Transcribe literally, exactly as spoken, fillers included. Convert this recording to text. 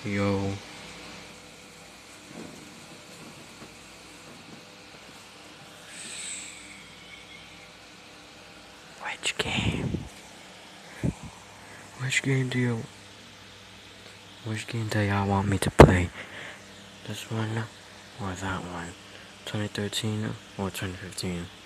Yo. Which game? Which game do you... Which game do y'all want me to play? This one or that one? twenty thirteen or twenty fifteen?